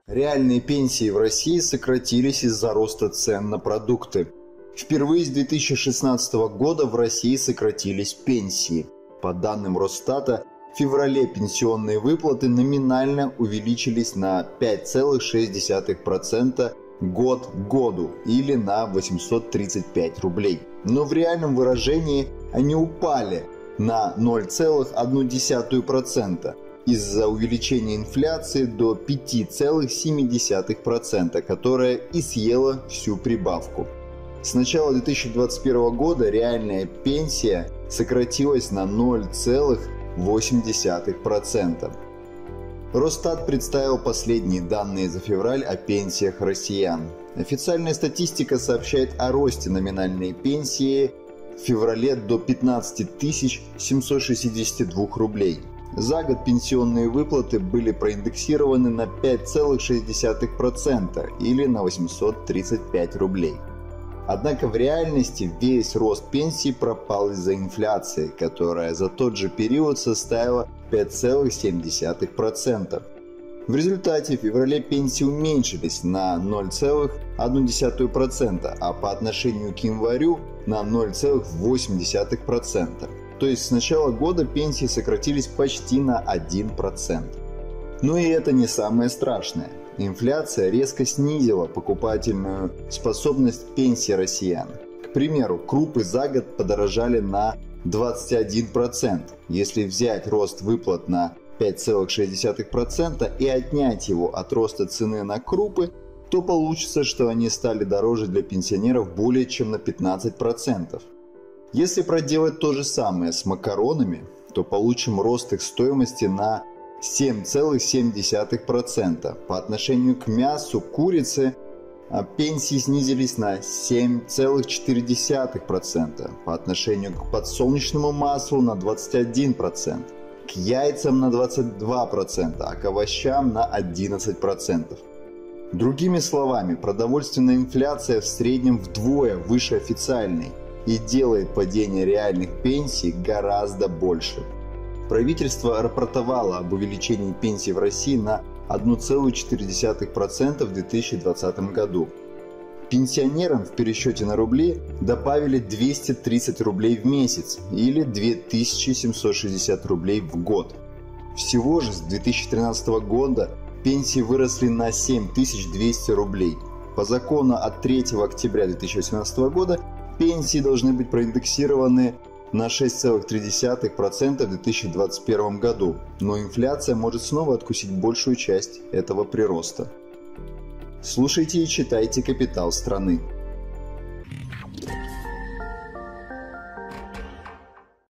Реальные пенсии в России сократились из-за роста цен на продукты. Впервые с 2016 года в России сократились пенсии. По данным Росстата, в феврале пенсионные выплаты номинально увеличились на 5,6% год к году или на 835 рублей. Но в реальном выражении они упали на 0,1% из-за увеличения инфляции до 5,7%, которая и съела всю прибавку. С начала 2021 года реальная пенсия сократилась на 0,8%. Росстат представил последние данные за февраль о пенсиях россиян. Официальная статистика сообщает о росте номинальной пенсии в феврале до 15 762 рублей. За год пенсионные выплаты были проиндексированы на 5,6% или на 835 рублей. Однако в реальности весь рост пенсий пропал из-за инфляции, которая за тот же период составила 5,7%. В результате в феврале пенсии уменьшились на 0,1%, а по отношению к январю на 0,8%. То есть с начала года пенсии сократились почти на 1%. Но и это не самое страшное. Инфляция резко снизила покупательную способность пенсии россиян. К примеру, крупы за год подорожали на 21%. Если взять рост выплат на 5,6% и отнять его от роста цены на крупы, то получится, что они стали дороже для пенсионеров более чем на 15%. Если проделать то же самое с макаронами, то получим рост их стоимости на 7,7%. По отношению к мясу курицы пенсии снизились на 7,4%. По отношению к подсолнечному маслу на 21%. К яйцам на 22%, а к овощам на 11%. Другими словами, продовольственная инфляция в среднем вдвое выше официальной и делает падение реальных пенсий гораздо больше. Правительство рапортовало об увеличении пенсий в России на 1,4% в 2020 году. Пенсионерам в пересчете на рубли добавили 230 рублей в месяц или 2760 рублей в год. Всего же с 2013 года пенсии выросли на 7200 рублей. По закону от 3 октября 2018 года пенсии должны быть проиндексированы на 6,3% в 2021 году, но инфляция может снова откусить большую часть этого прироста. Слушайте и читайте «Капитал страны».